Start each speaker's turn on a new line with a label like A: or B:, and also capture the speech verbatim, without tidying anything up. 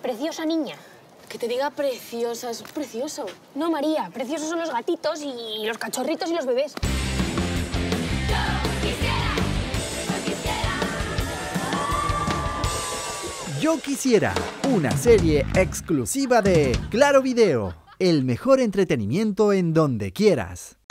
A: Preciosa niña.
B: Que te diga preciosa, es precioso.
A: No, María, preciosos son los gatitos y los cachorritos y los bebés.
C: Yo quisiera, una serie exclusiva de Claro Video, el mejor entretenimiento en donde quieras.